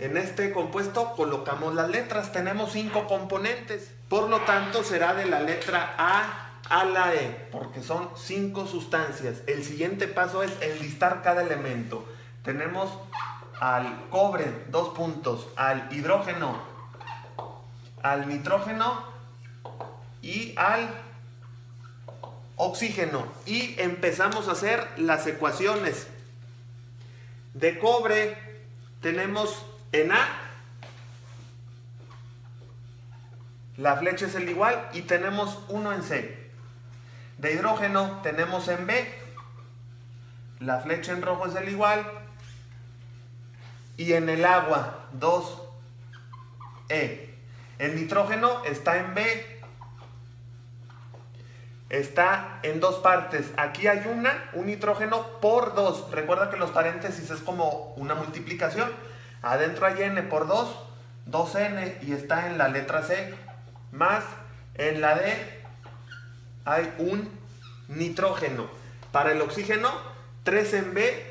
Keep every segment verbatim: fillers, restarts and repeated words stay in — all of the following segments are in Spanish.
En este compuesto colocamos las letras. Tenemos cinco componentes. Por lo tanto, será de la letra A a la E, porque son cinco sustancias. El siguiente paso es enlistar cada elemento. Tenemos al cobre, dos puntos, al hidrógeno, al nitrógeno y al oxígeno. Y empezamos a hacer las ecuaciones. De cobre tenemos en A, la flecha es el igual y tenemos uno en C. De hidrógeno tenemos en B, la flecha en rojo es el igual. Y en el agua, dos E. El nitrógeno está en B, está en dos partes. Aquí hay una, un nitrógeno por dos. Recuerda que los paréntesis es como una multiplicación. Adentro hay N por dos, dos N, y está en la letra C. Más en la D hay un nitrógeno. Para el oxígeno, tres en B.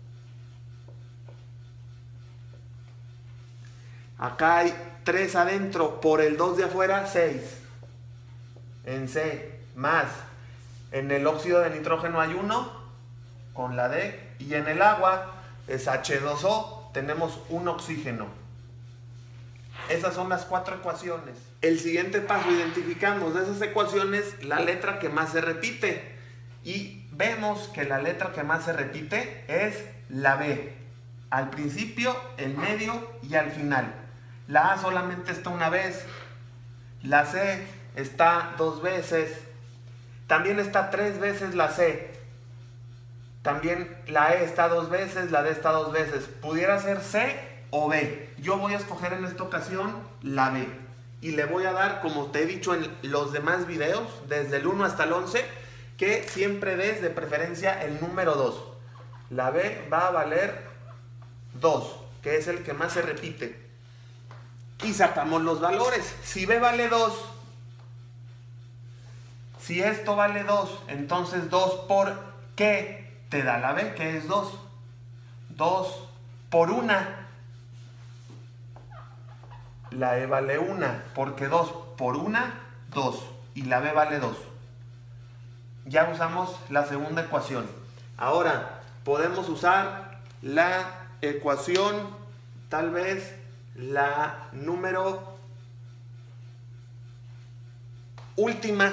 Acá hay tres adentro, por el dos de afuera, seis. En C, más. En el óxido de nitrógeno hay uno, con la D. Y en el agua es H dos O, tenemos un oxígeno. Esas son las cuatro ecuaciones. El siguiente paso, identificamos de esas ecuaciones la letra que más se repite. Y vemos que la letra que más se repite es la B. Al principio, en medio y al final. La A solamente está una vez. La C está dos veces. También está tres veces la C. También la E está dos veces, la D está dos veces. Pudiera ser C o B. Yo voy a escoger en esta ocasión la B. Y le voy a dar, como te he dicho en los demás videos, desde el uno hasta el once, que siempre des de preferencia el número dos. La B va a valer dos, que es el que más se repite. Y sacamos los valores. Si B vale dos, si esto vale dos, entonces dos por ¿qué te da la B? Que es dos. dos por una. La E vale una, porque dos por una, dos. Y la B vale dos. Ya usamos la segunda ecuación. Ahora podemos usar la ecuación, tal vez la número última.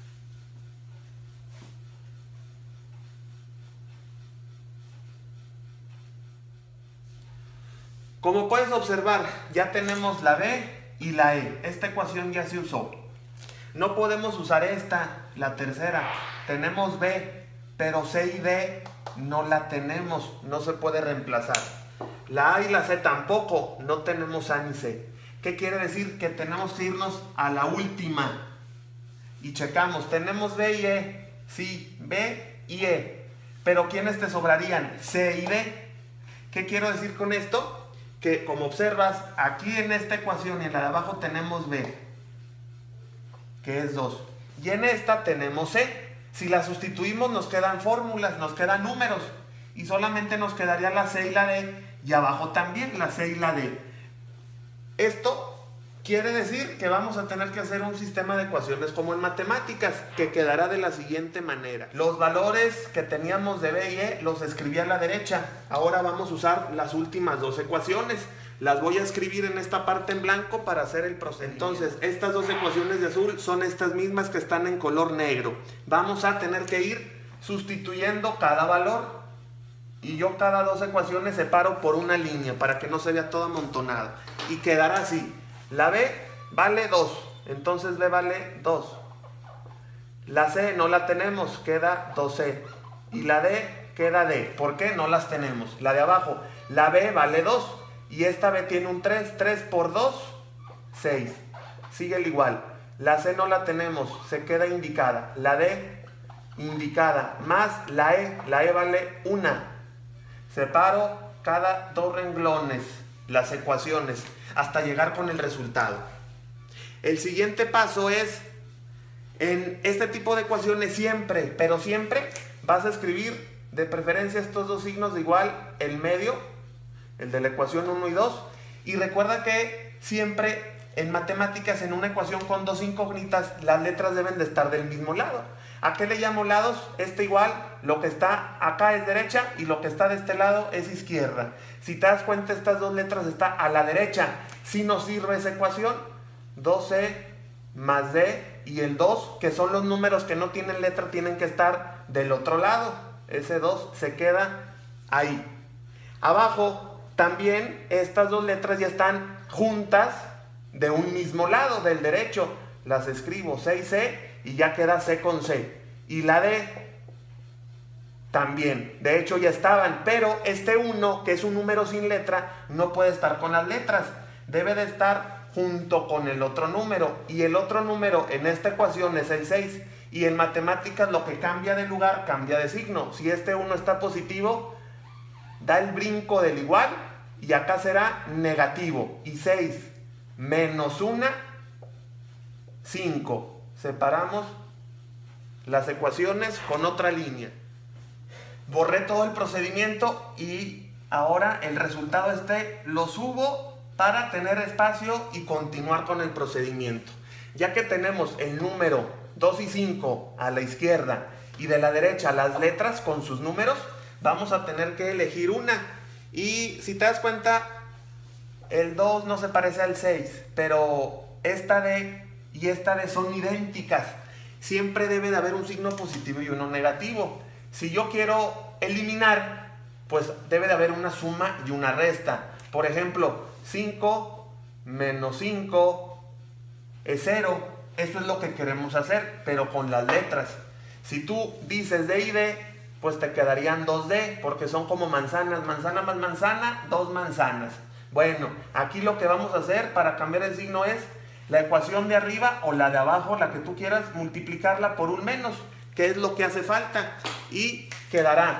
Como puedes observar, ya tenemos la B y la E. Esta ecuación ya se usó. No podemos usar esta, la tercera. Tenemos B, pero C y D no la tenemos. No se puede reemplazar. La A y la C tampoco. No tenemos A ni C. ¿Qué quiere decir? Que tenemos que irnos a la última. Y checamos. Tenemos B y E. Sí, B y E. Pero ¿quiénes te sobrarían? C y D. ¿Qué quiero decir con esto? Que como observas, aquí en esta ecuación y en la de abajo tenemos B, que es dos. Y en esta tenemos C. Si la sustituimos nos quedan fórmulas, nos quedan números. Y solamente nos quedaría la C y la D. Y abajo también la C y la D. Esto quiere decir que vamos a tener que hacer un sistema de ecuaciones como en matemáticas, que quedará de la siguiente manera. Los valores que teníamos de B y E los escribí a la derecha. Ahora vamos a usar las últimas dos ecuaciones. Las voy a escribir en esta parte en blanco para hacer el proceso. Entonces, estas dos ecuaciones de azul son estas mismas que están en color negro. Vamos a tener que ir sustituyendo cada valor. Y yo cada dos ecuaciones separo por una línea para que no se vea todo amontonado. Y quedará así. La B vale dos, entonces B vale dos. La C no la tenemos, queda dos C. Y la D queda D. ¿Por qué? No las tenemos. La de abajo, la B vale dos. Y esta B tiene un tres. tres por dos, seis. Sigue el igual. La C no la tenemos, se queda indicada. La D indicada. Más la E. La E vale una. Separo cada dos renglones las ecuaciones hasta llegar con el resultado. El siguiente paso es, en este tipo de ecuaciones siempre, pero siempre vas a escribir de preferencia estos dos signos de igual, el medio, el de la ecuación uno y dos, Y recuerda que siempre en matemáticas, en una ecuación con dos incógnitas, las letras deben de estar del mismo lado. ¿A qué le llamo lados? Este igual, lo que está acá es derecha y lo que está de este lado es izquierda. Si te das cuenta, estas dos letras están a la derecha. Si nos sirve esa ecuación, dos c más d y el dos, que son los números que no tienen letra, tienen que estar del otro lado. Ese dos se queda ahí. Abajo también estas dos letras ya están juntas de un mismo lado, del derecho. Las escribo c y c y ya queda c con c. Y la d también, de hecho ya estaban, pero este uno, que es un número sin letra, no puede estar con las letras, debe de estar junto con el otro número, y el otro número en esta ecuación es el seis, y en matemáticas lo que cambia de lugar cambia de signo. Si este uno está positivo, da el brinco del igual y acá será negativo, y seis menos uno, cinco. Separamos las ecuaciones con otra línea. Borré todo el procedimiento y ahora el resultado este lo subo para tener espacio y continuar con el procedimiento. Ya que tenemos el número dos y cinco a la izquierda y de la derecha las letras con sus números, vamos a tener que elegir una. Y si te das cuenta, el dos no se parece al seis, pero esta D y esta D son idénticas. Siempre debe de haber un signo positivo y uno negativo. Si yo quiero eliminar, pues debe de haber una suma y una resta. Por ejemplo, cinco menos cinco es cero. Eso es lo que queremos hacer, pero con las letras. Si tú dices D y D, pues te quedarían dos D, porque son como manzanas. Manzana más manzana, dos manzanas. Bueno, aquí lo que vamos a hacer para cambiar el signo es la ecuación de arriba o la de abajo, la que tú quieras, multiplicarla por un menos, que es lo que hace falta. Y quedará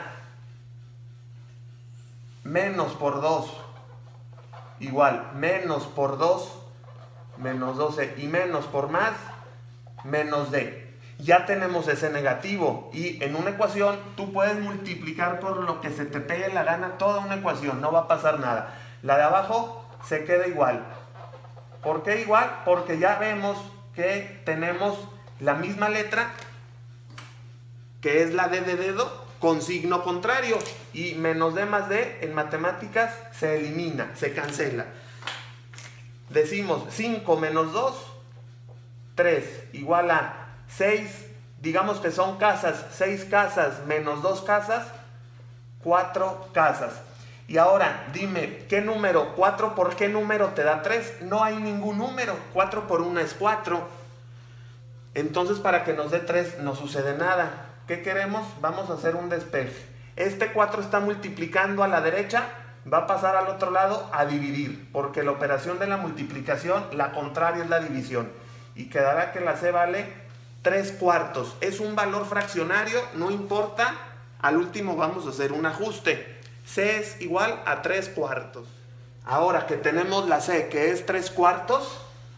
menos por dos igual menos por dos menos doce, y menos por más menos d. Ya tenemos ese negativo, y en una ecuación tú puedes multiplicar por lo que se te pegue la gana toda una ecuación, no va a pasar nada. La de abajo se queda igual. ¿Por qué igual? Porque ya vemos que tenemos la misma letra, que es la D de dedo, con signo contrario, y menos D más D en matemáticas se elimina, se cancela. Decimos cinco menos dos, tres, igual a seis, digamos que son casas, seis casas menos dos casas, cuatro casas. Y ahora dime, ¿qué número? ¿cuatro por qué número te da tres? No hay ningún número, cuatro por uno es cuatro. Entonces, para que nos dé tres no sucede nada. ¿Qué queremos? Vamos a hacer un despeje. Este cuatro está multiplicando a la derecha, va a pasar al otro lado a dividir, porque la operación de la multiplicación, la contraria es la división. Y quedará que la C vale tres cuartos. Es un valor fraccionario, no importa. Al último vamos a hacer un ajuste. C es igual a tres cuartos. Ahora que tenemos la C, que es tres cuartos,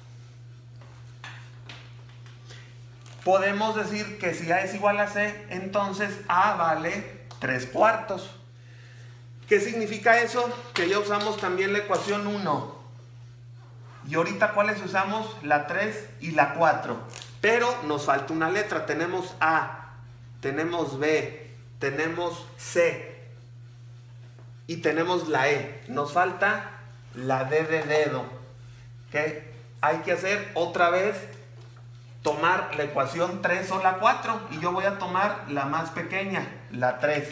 podemos decir que si A es igual a C, entonces A vale tres cuartos. ¿Qué significa eso? Que ya usamos también la ecuación uno. Y ahorita, ¿cuáles usamos? La tres y la cuatro. Pero nos falta una letra. Tenemos A, tenemos B, tenemos C y tenemos la E. Nos falta la D de dedo. ¿Qué hay que hacer? Otra vez tomar la ecuación tres o la cuatro, y yo voy a tomar la más pequeña, la tres,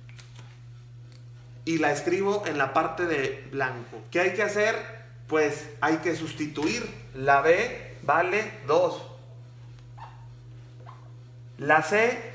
y la escribo en la parte de blanco. ¿Qué hay que hacer? Pues hay que sustituir. La B vale dos, la C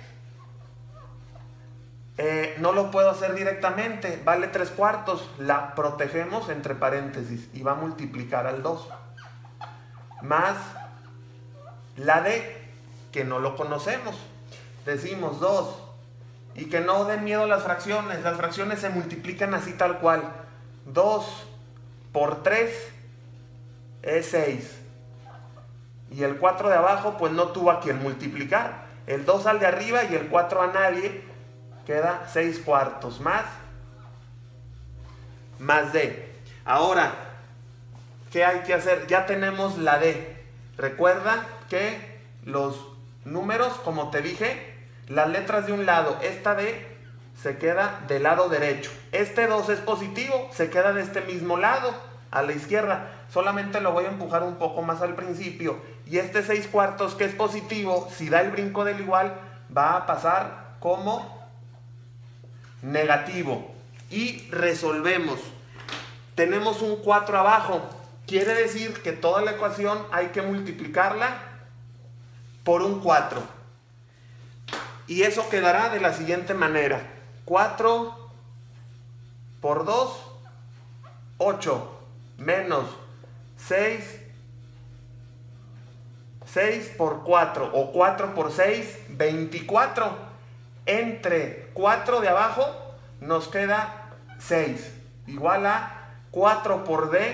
eh, no lo puedo hacer directamente, vale tres cuartos, la protegemos entre paréntesis y va a multiplicar al dos, más la D, que no lo conocemos. Decimos dos, y que no den miedo las fracciones. Las fracciones se multiplican así tal cual. dos por tres es seis. Y el cuatro de abajo pues no tuvo a quien multiplicar. El dos al de arriba y el cuatro a nadie. Queda seis cuartos más, más D. Ahora, ¿qué hay que hacer? Ya tenemos la D. Recuerda que los números, como te dije, las letras de un lado, esta D se queda del lado derecho. Este dos es positivo, se queda de este mismo lado, a la izquierda. Solamente lo voy a empujar un poco más al principio. Y este seis cuartos, que es positivo, si da el brinco del igual, va a pasar como negativo. Y resolvemos. Tenemos un cuatro abajo. Quiere decir que toda la ecuación hay que multiplicarla por un cuatro. Y eso quedará de la siguiente manera. cuatro por dos, ocho, menos seis, seis por cuatro, o cuatro por seis, veinticuatro. Entre cuatro de abajo nos queda seis, igual a cuatro por D,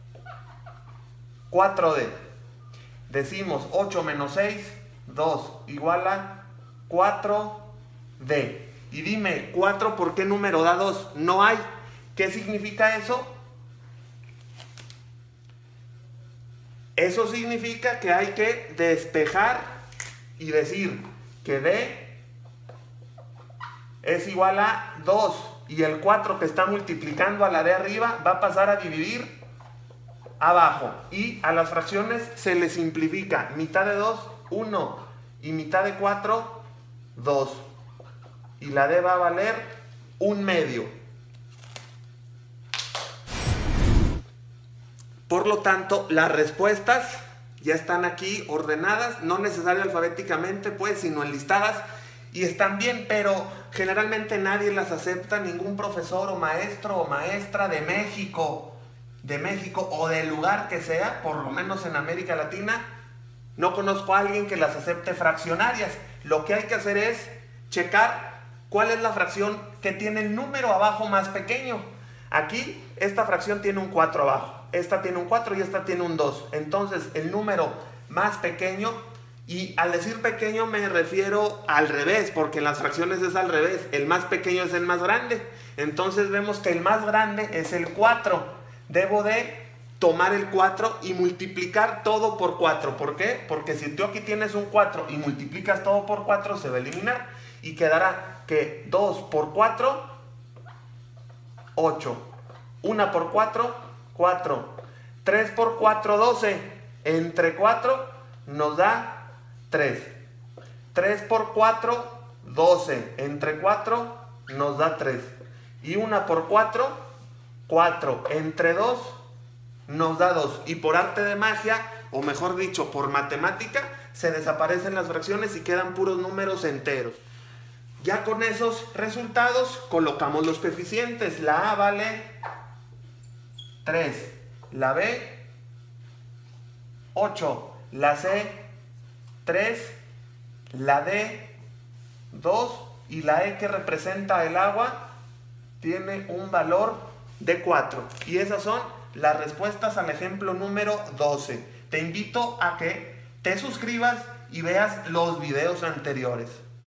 cuatro D. Decimos ocho menos seis, dos, igual a cuatro D. Y dime, ¿cuatro por qué número da dos? No hay. ¿Qué significa eso? Eso significa que hay que despejar y decir que D es igual a dos. Y el cuatro que está multiplicando a la de arriba va a pasar a dividir abajo. Y a las fracciones se les simplifica. Mitad de dos, uno. Y mitad de cuatro, dos. Y la D va a valer un medio. Por lo tanto, las respuestas ya están aquí ordenadas, no necesario alfabéticamente, pues, sino enlistadas. Y están bien, pero generalmente nadie las acepta, ningún profesor o maestro o maestra de México, de México o del lugar que sea, por lo menos en América Latina, no conozco a alguien que las acepte fraccionarias. Lo que hay que hacer es checar cuál es la fracción que tiene el número abajo más pequeño. Aquí, esta fracción tiene un cuatro abajo, esta tiene un cuatro y esta tiene un dos. Entonces, el número más pequeño, y al decir pequeño me refiero al revés, porque en las fracciones es al revés, el más pequeño es el más grande. Entonces vemos que el más grande es el cuatro. Debo de tomar el cuatro y multiplicar todo por cuatro. ¿Por qué? Porque si tú aquí tienes un cuatro y multiplicas todo por cuatro, se va a eliminar y quedará que dos por cuatro, ocho. uno por cuatro, cuatro. tres por cuatro, doce. Entre cuatro nos da tres. tres por cuatro, doce. Entre cuatro nos da tres. Y uno por cuatro, cuatro. Entre dos nos da dos. Y por arte de magia, o mejor dicho, por matemática, se desaparecen las fracciones y quedan puros números enteros. Ya con esos resultados colocamos los coeficientes. La A vale tres. La B, ocho. La C, tres. La D, dos. Y la E, que representa el agua, tiene un valor de cuatro. Y esas son las respuestas al ejemplo número doce. Te invito a que te suscribas y veas los videos anteriores.